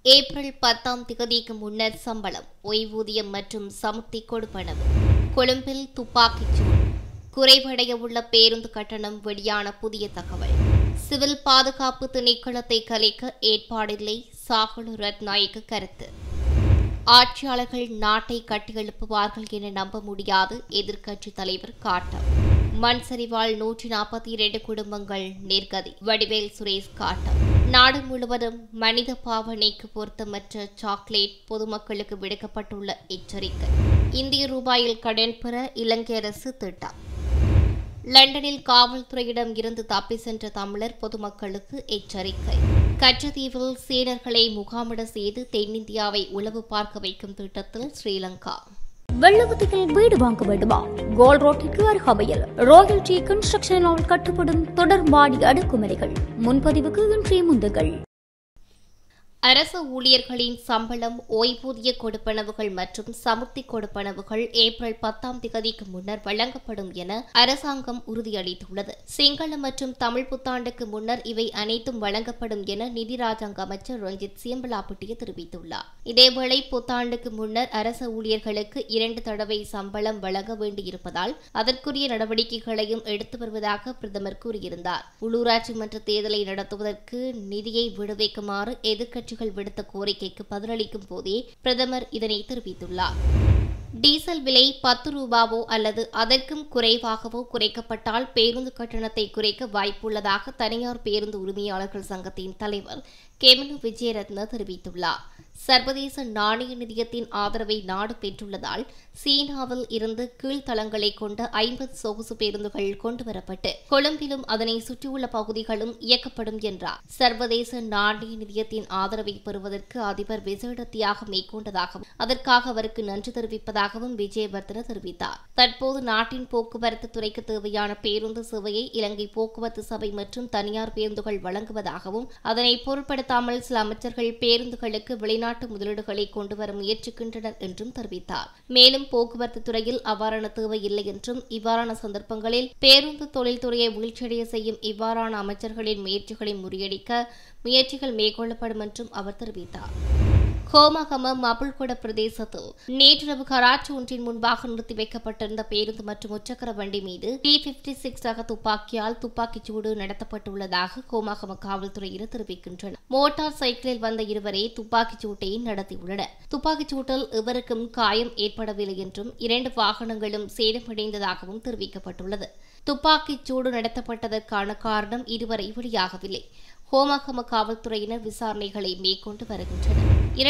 April 10ஆம் திகதிக்கு முன்னர் சம்பளம், ஓய்வூதியம் மற்றும் சமுர்த்தி கொடுப்பனவு. கொழும்பில் துப்பாக்கிச் சூடு, குறைவடைய உள்ள பேருந்து கட்டணம் வெளியான புதிய தகவல். சிவில் பாதுகாப்பு திணைக்களத்தை கலைக்க ஏற்பாடில்லை, சாகல ரத்நாயக்க கருத்து. ஆட்சியாளர்கள் நாட்டை கட்டியெழுப்புவார்கள் என நம்ப முடியாது, எதிர்க்கட்சித் தலைவர் காட்டம். மண் சரிவால் 142 குடும்பங்கள் நிர்கதி, வடிவேல் சுரேஷ் காட்டம். நாடு முழுவதும் மனித பாவனைக்கு பொருத்தமற்ற சாக்லேட், பொதுமக்களுக்கு விடுக்கப்பட்டுள்ள எச்சரிக்கை. இந்திய ரூபாயில் கடன் பெற இலங்கை அரசு திட்டம். லண்டனில் காவல்துறையிடம் இருந்து தப்பி சென்ற தமிழர் பொதுமக்களுக்கு எச்சரிக்கை. கச்சத்தீவில் சீனர்களை முகாமிட செய்து தென்னிந்தியாவை உளவு பார்க்க வைக்கும் திட்டத்தில் ஸ்ரீலங்கா. வெள்ளவத்தியில் வீடு வாங்க வேண்டுமா? கோல் ரோட்டிற்கு அருகாமையில் ராயல்டி கன்ஸ்ட்ரக்ஷனால் கட்டப்படும் தொடர் மாடி அடுக்குமுறைகள். முன்பதிவுக்கு இன்றைய முந்துங்கள். அரசு ஊழியர்களின் சம்பளம், ஓய்வூதிய கொடுப்பனவுகள் மற்றும் சமுர்த்தி கொடுப்பனவுகள் ஏப்ரல் 10ஆம் திகதிக்கு முன்னர் வழங்கப்படும் என அரசாங்கம் உறுதியளித்துள்ளது. சிங்கள மற்றும் தமிழ் புத்தாண்டுக்கு முன்னர் இவை அனைத்தும் வழங்கப்படும் என நிதி ராஜாங்க அமைச்சர் ரஞ்சித் சியம்பலாபட்டிய தெரிவித்துள்ளார். இதேவேளை புத்தாண்டுக்கு முன்னர் அரசு ஊழியர்களுக்கு 2 தடவை சம்பளம் வழங்க வேண்டியிருப்பதால் அதற்குரிய நடவடிக்கைகளையும் எடுத்து வருவதாக பிரதமர் கூறியிருந்தார். உள்ளூராட்சி மன்ற தேர்தலை நடத்துவதற்கு நிதியை விடுவிக்குமாறு எதிர்க்கட்சிகள் விடுத்த கோரிக்கைக்கு பதிலளிக்கும் போதே பிரதமர் இதனை தெரிவித்துள்ளார். டீசல் விலை 10 ரூபாவோ அல்லது அதற்கும் குறைவாகவோ குறைக்கப்பட்டால் பேருந்து கட்டணத்தை குறைக்க வாய்ப்புள்ளதாக தனியார் பேருந்து உரிமையாளர்கள் சங்கத்தின் தலைவர் கெமனு விஜயரத்ன தெரிவித்துள்ளார். சர்வதேச நாணய நிதியத்தின் ஆதரவை நாடு பெற்றுள்ளதால் சீனாவில் இருந்து கீழ்த்தளங்களை கொண்ட 50 சொகுசு பேருந்துகள் கொண்டுவரப்பட்டு கொழும்பிலும் அதனை சுற்றியுள்ள பகுதிகளும் இயக்கப்படும் என்றார். சர்வதேச நாணய நிதியத்தின் ஆதரவை பெறுவதற்கு அதிபர் விசேட தியாகம் மேற்கொண்டதாகவும் அதற்காக அவருக்கு நன்றி தெரிவிப்பதாகவும் விஜயவர்தன தெரிவித்தார். தற்போது நாட்டின் போக்குவரத்து துறைக்கு தேவையான பேருந்து சேவையை இலங்கை போக்குவரத்து சபை மற்றும் தனியார் பேருந்துகள் வழங்குவதாகவும் அதனை பொருட்படுத்தாமல் சில அமைச்சர்கள் பேருந்துகளுக்கு வெளிநாட்டு முதலீடுகளை கொண்டுவர முயற்சிக்கின்றனர் என்றும் தெரிவித்தார். மேலும் போக்குவரத்து துறையில் அவ்வாறான தேவை இல்லை என்றும் இவ்வாறான சந்தர்ப்பங்களில் பேருந்து தொழில்துறையை வீழ்ச்சியடைய செய்யும் இவ்வாறான அமைச்சர்களின் முயற்சிகளை முறியடிக்க முயற்சிகள் மேற்கொள்ளப்படும் என்றும் அவர் தெரிவித்தார். கோமகம மபுள்கொட பிரதேசத்தில் நேற்றிரவு கராச்சி ஒன்றின் முன்பாக நிறுத்தி வைக்கப்பட்டிருந்த பேருந்து மற்றும் முச்சக்கர வண்டி மீது P56 ரக துப்பாக்கியால் துப்பாக்கிச் சூடு நடத்தப்பட்டுள்ளதாக கோமகம காவல்துறையினர் தெரிவிக்கின்றனர். மோட்டார் சைக்கிளில் வந்த இருவரே துப்பாக்கிச் சூட்டை நடத்தியுள்ளனர். துப்பாக்கிச் சூட்டில் எவருக்கும் காயம் ஏற்படவில்லை என்றும் 2 வாகனங்களும் சேதமடைந்ததாகவும் தெரிவிக்கப்பட்டுள்ளது. துப்பாக்கிச் சூடு நடத்தப்பட்டதற்கான காரணம் இதுவரை வெளியாகவில்லை. கோமகம காவல்துறையினர் விசாரணைகளை மேற்கொண்டு வருகின்றனர்.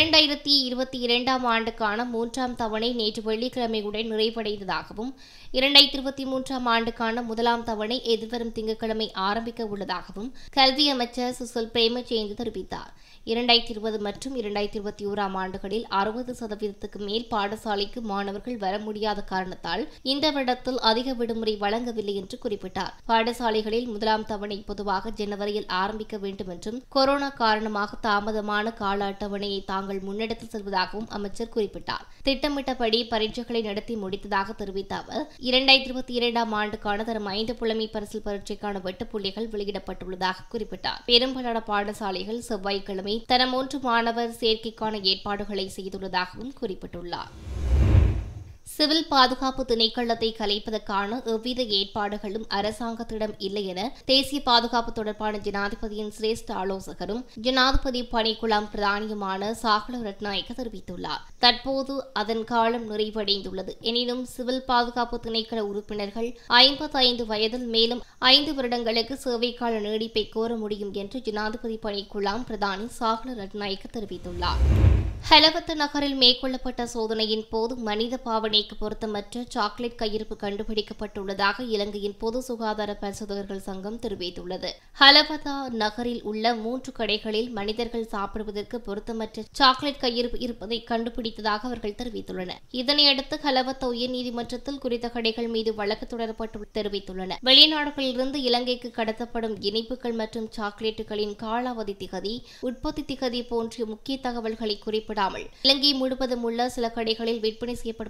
2022ஆம் ஆண்டுக்கான 3ஆம் தவணை நேற்று வெள்ளிக்கிழமையுடன் நிறைவடைந்ததாகவும் 2023ஆம் ஆண்டுக்கான 1ஆம் தவணை எதிர்வரும் திங்கட்கிழமை ஆரம்பிக்க உள்ளதாகவும் கல்வி அமைச்சர் சுசில் பிரேமச்சந்திர தெரிவித்தார். 2020 மற்றும் 2021ஆம் ஆண்டுகளில் 60% மேல் பாடசாலைக்கு மாணவர்கள் வர முடியாத காரணத்தால் இந்த வருடத்தில் அதிக விடுமுறை வழங்கவில்லை என்று குறிப்பிட்டார். பாடசாலைகளில் 1ஆம் தவணை பொதுவாக ஜனவரியில் ஆரம்பிக்க வேண்டும் என்றும் கொரோனா காரணமாக தாமதமான கால அட்டவணையை தாங்கள் முன்னெடுத்து செல்வதாகவும் அமைச்சர் குறிப்பிட்டார். திட்டமிட்டபடி பரீட்சைகளை நடத்தி முடித்ததாக தெரிவித்த அவர் 2022ஆம் ஆண்டுக்கான தரம் 5 புலமை பரிசில் பரீட்சைக்கான வெட்டுப்புள்ளிகள் வெளியிடப்பட்டுள்ளதாக குறிப்பிட்டார். பெரும்பாலான பாடசாலைகள் செவ்வாய்க்கிழமை தரம் 1 மாணவர் சேர்க்கைக்கான ஏற்பாடுகளை செய்துள்ளதாகவும் குறிப்பிட்டுள்ளார். சிவில் பாதுகாப்பு திணைக்களத்தை கலைப்பதற்கான எவ்வித ஏற்பாடுகளும் அரசாங்கத்திடம் இல்லை என தேசிய பாதுகாப்பு தொடர்பான ஜனாதிபதியின் சிரேஷ்ட ஆலோசகரும் ஜனாதிபதி பணிக்குழாம் பிரதானியுமான சாகல ரத்நாயக்க தெரிவித்துள்ளார். தற்போது அதன் காலம் நிறைவடைந்துள்ளது. எனினும் சிவில் பாதுகாப்பு திணைக்கள உறுப்பினர்கள் 55 வயதில் மேலும் 5 வருடங்களுக்கு சேவைக்கால நீடிப்பை கோர முடியும் என்று ஜனாதிபதி பணிக்குழாம் பிரதானி சாகல ரத்நாயக்க தெரிவித்துள்ளார். ஹலவத்த நகரில் மேற்கொள்ளப்பட்ட சோதனையின் போது மனித பாவனைக்கு பொருத்தமற்ற சாக்லேட் கையிருப்பு கண்டுபிடிக்கப்பட்டுள்ளதாக இலங்கையின் பொது சுகாதார பரிசோதகர்கள் சங்கம் தெரிவித்துள்ளது. ஹலவத்தா நகரில் உள்ள 3 கடைகளில் மனிதர்கள் சாப்பிடுவதற்கு பொருத்தமற்ற சாக்லேட் கையிருப்பு இருப்பதை கண்டுபிடித்ததாக அவர்கள் தெரிவித்துள்ளனர். இதனையடுத்து ஹலவத்தா உயர்நீதிமன்றத்தில் குறித்த கடைகள் மீது வழக்கு தொடரப்பட்டு தெரிவித்துள்ளனர். வெளிநாடுகளிலிருந்து இலங்கைக்கு கடத்தப்படும் இனிப்புகள் மற்றும் சாக்லேட்டுகளின் காலாவதி திகதி, உற்பத்தி திகதி போன்ற முக்கிய தகவல்களை குறிப்பிடாமல் இலங்கை முழுவதும் உள்ள சில கடைகளில் விற்பனை செய்யப்படுவதாக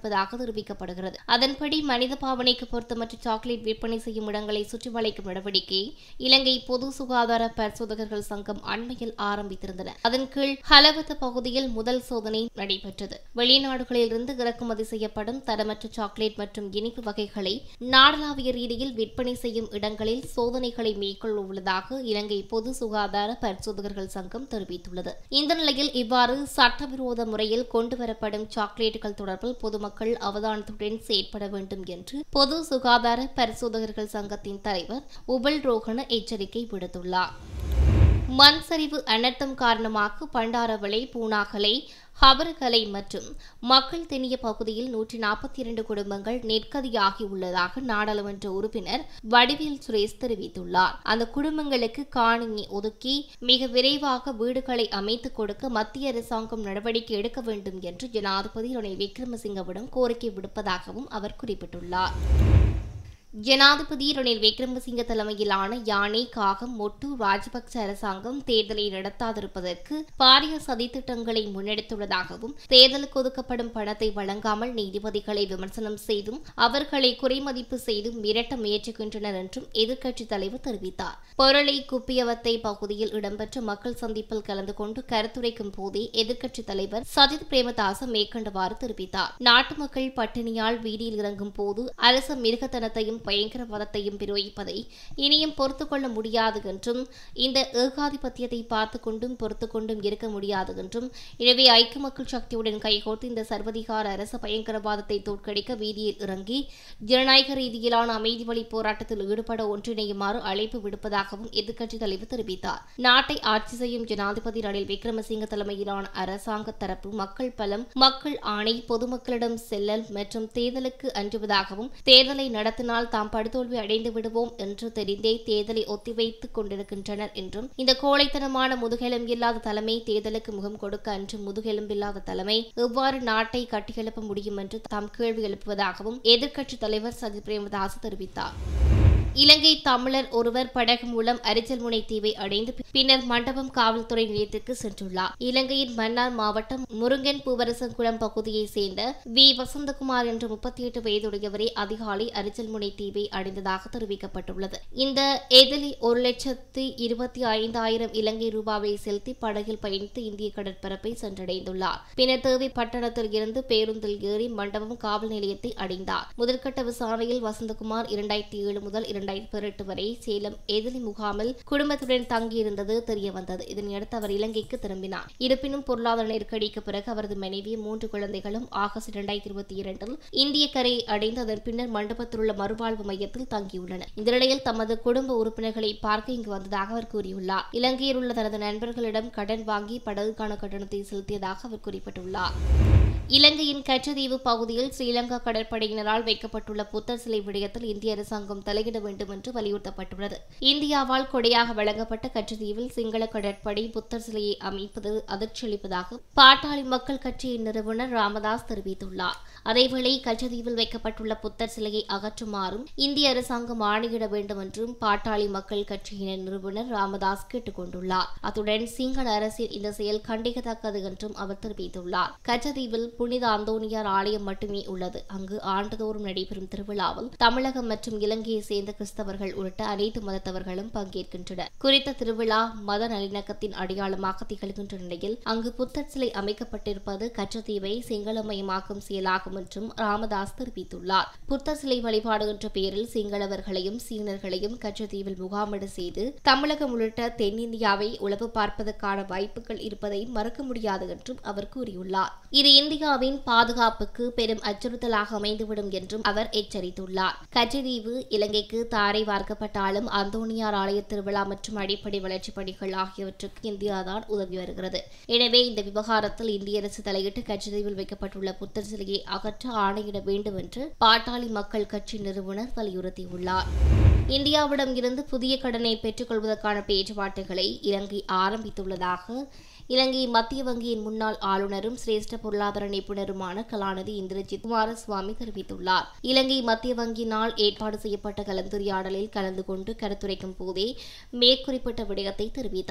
தெரிவிக்கப்படுகிறது. அதன்படி மனித பாவனைக்கு பொருத்தமற்ற சாக்லேட் விற்பனை செய்யும் இடங்களை சுற்றி வளைக்கும் நடவடிக்கை இலங்கை பொது சுகாதார பரிசோதகர்கள் சங்கம் அண்மையில் ஆரம்பித்திருந்தன. அதன் கீழ் ஹலவத்த பகுதியில் முதல் சோதனை நடைபெற்றது. வெளிநாடுகளிலிருந்து இறக்குமதி செய்யப்படும் தரமற்ற சாக்லேட் மற்றும் இனிப்பு வகைகளை நாடளாவிய ரீதியில் விற்பனை செய்யும் இடங்களில் சோதனைகளை மேற்கொள்ள உள்ளதாக இலங்கை பொது சுகாதார பரிசோதகர்கள் சங்கம் தெரிவித்துள்ளது. இந்த நிலையில் இவ்வாறு சட்டவிரோத முறையில் கொண்டுவரப்படும் சாக்லேட்டுகள் தொடர்பில் பொதுமக்கள் அவதானத்துடன் செயற்பட வேண்டும் என்று பொது சுகாதார பரிசோதகர்கள் சங்கத்தின் தலைவர் உபல் ரோஹன எச்சரிக்கை விடுத்துள்ளார். மண் சரிவு அனர்த்தம் காரணமாக பண்டாரவளை, பூனாகலை, ஹபரகலை மற்றும் மக்கள் திணிய பகுதியில் 142 குடும்பங்கள் நெற்கதியாகியுள்ளதாக நாடாளுமன்ற உறுப்பினர் வடிவேல் சுரேஷ் தெரிவித்துள்ளார். அந்த குடும்பங்களுக்கு காணி ஒதுக்கி மிக விரைவாக வீடுகளை அமைத்துக் கொடுக்க மத்திய அரசாங்கம் நடவடிக்கை எடுக்க வேண்டும் என்று ஜனாதிபதி ரணில் விக்ரமசிங்கவிடம் கோரிக்கை விடுப்பதாகவும் அவர் குறிப்பிட்டுள்ளார். ஜனாதிபதி ரணில் விக்ரமசிங்க தலைமையிலான யானை, காகம், மொட்டு ராஜபக்ச அரசாங்கம் தேர்தலை நடத்தாதிருப்பதற்கு பாரிய சதித்திட்டங்களை முன்னெடுத்துள்ளதாகவும் தேர்தலுக்கு ஒதுக்கப்படும் பணத்தை வழங்காமல் நீதிபதிகளை விமர்சனம் செய்தும் அவர்களை குறைமதிப்பு செய்தும் மிரட்ட முயற்சிக்கின்றனர் என்றும் எதிர்க்கட்சித் தலைவர் தெரிவித்தார். பொருளை குப்பியவத்தை பகுதியில் இடம்பெற்ற மக்கள் சந்திப்பில் கலந்து கொண்டு கருத்துரைக்கும் போதே எதிர்க்கட்சித் தலைவர் சஜித் பிரேமதாச மேற்கண்டவாறு தெரிவித்தார். நாட்டு மக்கள் பட்டினியால் வீதியில் இறங்கும் போது அரச மிருகத்தனத்தையும் பயங்கரவாதத்தையும் பிரயோகிப்பதை இனியும் பொறுத்துக் கொள்ள முடியாது என்றும் இந்த ஏகாதிபத்தியத்தை பார்த்துக் கொண்டும் பொறுத்துக் கொண்டும் இருக்க முடியாது என்றும் எனவே ஐக்கிய மக்கள் சக்தியுடன் கைகோர்த்து இந்த சர்வதிகார அரச பயங்கரவாதத்தை தோற்கடிக்க வீதியில் இறங்கி ஜனநாயக ரீதியிலான அமைதி வழி போராட்டத்தில் ஈடுபட ஒன்றிணையுமாறு அழைப்பு விடுப்பதாகவும் எதிர்க்கட்சித் தலைவர் தெரிவித்தார். நாட்டை ஆட்சி செய்யும் ஜனாதிபதி ரணில் விக்ரமசிங்க தலைமையிலான அரசாங்க தரப்பு மக்கள் பலம், மக்கள் ஆணை, பொதுமக்களிடம் செல்லல் மற்றும் தேர்தலுக்கு அஞ்சுவதாகவும் தேர்தலை நடத்தினால் தாம் படுதோல்வி அடைந்து விடுவோம் என்று தெரிந்தே தேர்தலை ஒத்திவைத்துக் கொண்டிருக்கின்றனர் என்றும் இந்த கோழைத்தனமான முதுகெலும்பில்லாத தலைமை தேர்தலுக்கு முகம் கொடுக்க அன்று முதுகெலும்பில்லாத தலைமை எவ்வாறு நாட்டை கட்டியெழுப்ப முடியும் என்று தாம் கேள்வி எழுப்புவதாகவும் எதிர்க்கட்சித் தலைவர் சஜித் பிரேமதாஸ் தெரிவித்தார். இலங்கை தமிழர் ஒருவர் படகு மூலம் அரிச்சல்முனை தீவை அடைந்து பின்னர் மண்டபம் காவல்துறை நிலையத்திற்கு சென்றுள்ளார். இலங்கையின் மன்னார் மாவட்டம் முருங்கன் பூவரசன்குளம் பகுதியைச் சேர்ந்த வி வசந்தகுமார் என்ற 38 வயதுடையவரே அதிகாலை அரிச்சல்முனை தீவை அடைந்ததாக தெரிவிக்கப்பட்டுள்ளது. இந்த எதிரி 1,25,000 இலங்கை ரூபாவை செலுத்தி படகில் பயணித்து இந்திய கடற்பரப்பை சென்றடைந்துள்ளார். பின்னர் தேவி பட்டணத்தில் இருந்து பேருந்தில் ஏறி மண்டபம் காவல் நிலையத்தை அடைந்தார். முதற்கட்ட விசாரணையில் வசந்தகுமார் 2007 முதல் 2018 வரை சேலம் எதிரி முகாமில் குடும்பத்துடன் தங்கியிருந்தது தெரியவந்தது. இதனையடுத்து அவர் இலங்கைக்கு திரும்பினார். இருப்பினும் பொருளாதார நெருக்கடிக்கு பிறகு அவரது மனைவி 3 குழந்தைகளும் ஆகஸ்ட் 2022 இந்திய கரையை அடைந்து அதன் பின்னர் மண்டபத்தில் உள்ள மறுவாழ்வு மையத்தில் தங்கியுள்ளனர். இந்த நிலையில் தமது குடும்ப உறுப்பினர்களை பார்க்க இங்கு வந்ததாக அவர் கூறியுள்ளார். இலங்கையில் உள்ள தனது நண்பர்களிடம் கடன் வாங்கி படகுக்கான கட்டணத்தை செலுத்தியதாக அவர் குறிப்பிட்டுள்ளார். இலங்கையின் கச்சதீவு பகுதியில் ஸ்ரீலங்கா கடற்படையினரால் வைக்கப்பட்டுள்ள புத்தர் சிலை விடயத்தில் இந்திய அரசாங்கம் தலையிட வேண்டும் என்று வலியுறுத்தப்பட்டுள்ளது. இந்தியாவால் கொடையாக வழங்கப்பட்ட கச்சதீவில் சிங்கள கடற்படை புத்தர் சிலையை அமைப்பது அதிர்ச்சியளிப்பதாக பாட்டாளி மக்கள் கட்சியின் நிறுவனர் ராமதாஸ் தெரிவித்துள்ளார். அதேவேளை கச்சதீவில் வைக்கப்பட்டுள்ள புத்தர் சிலையை அகற்றுமாறும் இந்திய அரசாங்கம் ஆணையிட வேண்டும் என்றும் பாட்டாளி மக்கள் கட்சியின் நிறுவனர் ராமதாஸ் கேட்டுக் கொண்டுள்ளார். அத்துடன் சிங்கள அரசின் இந்த செயல் கண்டிக்கத்தக்கது என்றும் அவர் தெரிவித்துள்ளார். கச்சதீவில் புனித அந்தோனியார் ஆலயம் மட்டுமே உள்ளது. அங்கு ஆண்டுதோறும் நடைபெறும் திருவிழாவில் தமிழகம் மற்றும் இலங்கையை சேர்ந்த கிறிஸ்தவர்கள் உள்ளிட்ட அனைத்து மதத்தவர்களும் பங்கேற்கின்றனர். குறித்த திருவிழா மத நல்லிணக்கத்தின் அடையாளமாக திகழ்கின்ற நிலையில் அங்கு புத்தர் சிலை அமைக்கப்பட்டிருப்பது கச்சதீவை சிங்களமயமாக்கும் செயலாகும் என்றும் ராமதாஸ் தெரிவித்துள்ளார். புத்தர் சிலை வழிபாடு என்ற பெயரில் சிங்களவர்களையும் சீனர்களையும் கச்சதீவில் முகாமிட செய்து தமிழகம் உள்ளிட்ட தென்னிந்தியாவை உளவு பார்ப்பதற்கான வாய்ப்புகள் இருப்பதை மறக்க முடியாது என்றும் அவர் கூறியுள்ளார். இது இந்தியாவின் பாதுகாப்புக்கு பெரும் அச்சுறுத்தலாக அமைந்துவிடும் என்றும் அவர் எச்சரித்துள்ளார். கச்சதீவு இலங்கைக்கு தாரை வார்க்கப்பட்டாலும் அந்தோனியார் ஆலய திருவிழா மற்றும் அடிப்படை வளர்ச்சிப் பணிகள் ஆகியவற்றுக்கு இந்தியாதான் உதவி வருகிறது. எனவே இந்த விவகாரத்தில் இந்திய அரசு தலையிட்டு கச்சதீவில் வைக்கப்பட்டுள்ள புத்தர் சிலையை அகற்ற ஆணையிட வேண்டும் என்று பாட்டாளி மக்கள் கட்சி நிறுவனர் வலியுறுத்தியுள்ளார். இந்தியாவிடம் இருந்து புதிய கடனை பெற்றுக் கொள்வதற்கான பேச்சுவார்த்தைகளை இலங்கை ஆரம்பித்துள்ளதாக இலங்கை மத்திய வங்கியின் முன்னாள் ஆளுநரும் சிரேஷ்ட பொருளாதார நிபுணருமான கலாநிதி இந்திரஜித் குமாரசுவாமி தெரிவித்துள்ளார். இலங்கை மத்திய வங்கியினால் ஏற்பாடு செய்யப்பட்ட கலந்துரையாடலில் கலந்து கொண்டு கருத்துரைக்கும் போதே மேற்குறிப்பிட்ட விடயத்தை தெரிவித்தார்.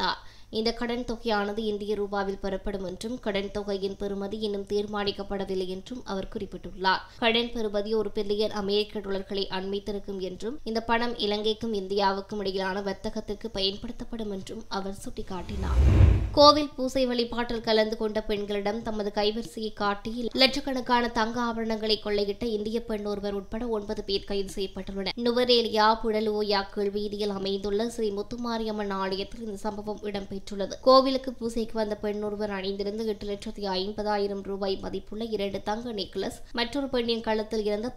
இந்த கடன் தொகையானது இந்திய ரூபாவில் பெறப்படும் என்றும் கடன் தொகையின் பெறுமதி இன்னும் தீர்மானிக்கப்படவில்லை என்றும் அவர் குறிப்பிட்டுள்ளார். கடன் பெறுமதி $1 பில்லியன் அமெரிக்க டாலர்களை அண்மித்திருக்கும் என்றும் இந்த பணம் இலங்கைக்கும் இந்தியாவுக்கும் இடையிலான வர்த்தகத்திற்கு பயன்படுத்தப்படும் என்றும் அவர் சுட்டிக்காட்டினார். கோவில் பூசை வழிபாட்டில் கலந்து கொண்ட பெண்களிடம் தமது கைவரிசையை காட்டி லட்சக்கணக்கான தங்க ஆபரணங்களை கொள்ளையிட்ட இந்திய பெண் ஒருவர் உட்பட 9 பேர் கைது செய்யப்பட்டுள்ளனர். நுவரேலியா புடலோயா கீழ்வீதியில் அமைந்துள்ள ஸ்ரீ முத்துமாரியம்மன் ஆலயத்தில் இந்த சம்பவம் இடம்பெற்றுள்ளது. கோவிலுக்கு பூசைக்கு வந்த பெண் ஒருவர் அணிந்திருந்த 8,50,000 ரூபாய் மதிப்புள்ள 2 தங்க நெக்லஸ், மற்றொரு பெண்ணின் கழுத்தில் இருந்த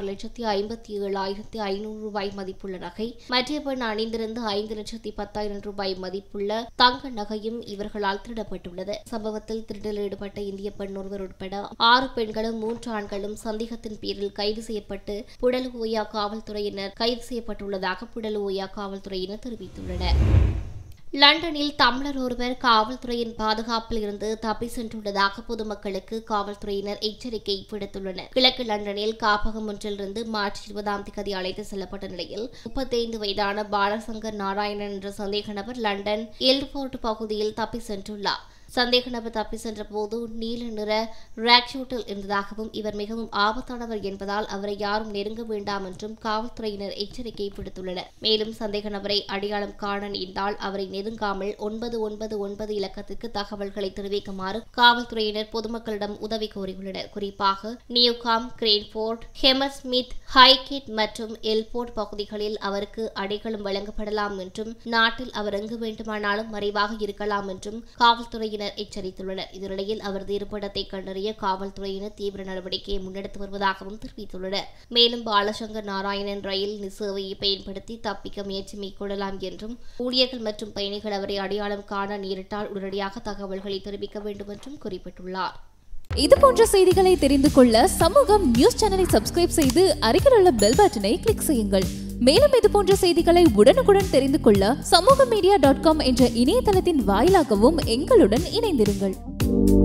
16,57,500 ரூபாய் மதிப்புள்ள நகை, மற்ற பெண் அணிந்திருந்த 5,10,000 ரூபாய் மதிப்புள்ள தங்க நகையும் இவர்களால் திருடப்பட்டுள்ளது. சம்பவத்தில் திருடில் ஈடுபட்ட இந்திய பெண் ஒருவர் உட்பட 6 பெண்களும் 3 ஆண்களும் சந்தேகத்தின் பேரில் கைது செய்யப்பட்டு புடலோயா காவல்துறையினர் கைது செய்யப்பட்டுள்ளதாக புடலோயா காவல்துறையினர் தெரிவித்துள்ளனர். லண்டனில் தமிழர் ஒருவர் காவல்துறையின் பாதுகாப்பில் இருந்து தப்பி சென்றுள்ளதாக பொதுமக்களுக்கு காவல்துறையினர் எச்சரிக்கை விடுத்துள்ளனர். கிழக்கு லண்டனில் காப்பகம் ஒன்றிலிருந்து மார்ச் 20 அழைத்து செல்லப்பட்ட நிலையில் 35 வயதான பாலசங்கர் நாராயணன் என்ற சந்தேக நபர் லண்டன் எல்ஃபோர்ட் பகுதியில் தப்பி சென்றுள்ளார். சந்தேக நபர் தப்பி சென்ற போது நீல நிற ராக்ஷூட்டில் இருந்ததாகவும் இவர் மிகவும் ஆபத்தானவர் என்பதால் அவரை யாரும் நெருங்க வேண்டாம் என்றும் காவல்துறையினர் எச்சரிக்கை விடுத்துள்ளனர். மேலும் சந்தேக நபரை அடையாளம் காண நேர்ந்தால் அவரை நெருங்காமல் 999 இலக்கத்திற்கு தகவல்களை தெரிவிக்குமாறு காவல்துறையினர் பொதுமக்களிடம் உதவி கோரியுள்ளனர். குறிப்பாக நியூகாம், கிரேன்ஃபோர்ட், ஹெமர்ஸ்மித், ஹைகேட் மற்றும் எல்போர்ட் பகுதிகளில் அவருக்கு அடைகளும் வழங்கப்படலாம் என்றும் நாட்டில் அவர் எங்கு வேண்டுமானாலும் மறைவாக இருக்கலாம் என்றும் காவல்துறையினர் எச்சரித்துள்ளனர். இதனிடையில் அவரது இருப்பிடத்தை கண்டறிய காவல்துறையினர் தீவிர நடவடிக்கையை முன்னெடுத்து வருவதாகவும் தெரிவித்துள்ளனர். மேலும் பாலசங்கர் நாராயணன் ரயில் சேவையை பயன்படுத்தி தப்பிக்க முயற்சி மேற்கொள்ளலாம் என்றும் ஊழியர்கள் மற்றும் பயணிகள் அவரை அடையாளம் காண நேரிட்டால் உடனடியாக தகவல்களை தெரிவிக்க வேண்டும் என்றும் குறிப்பிட்டுள்ளார். இதுபோன்ற செய்திகளை தெரிந்து கொள்ள சமூகம் நியூஸ் சேனலை சப்ஸ்கிரைப் செய்து அருகில் உள்ள பெல் பட்டனை கிளிக் செய்யுங்கள். மேலும் இதுபோன்ற செய்திகளை உடனுக்குடன் தெரிந்து கொள்ள சமூகமீடியா.com என்ற இணையதளத்தின் வாயிலாகவும் எங்களுடன் இணைந்திருங்கள்.